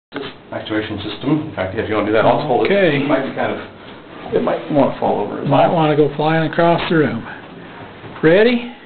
actuation system. In fact, if you want to do that, I'll hold it. Okay. It might be kind of, it might want to fall over as well. Might want to go flying across the room. Ready?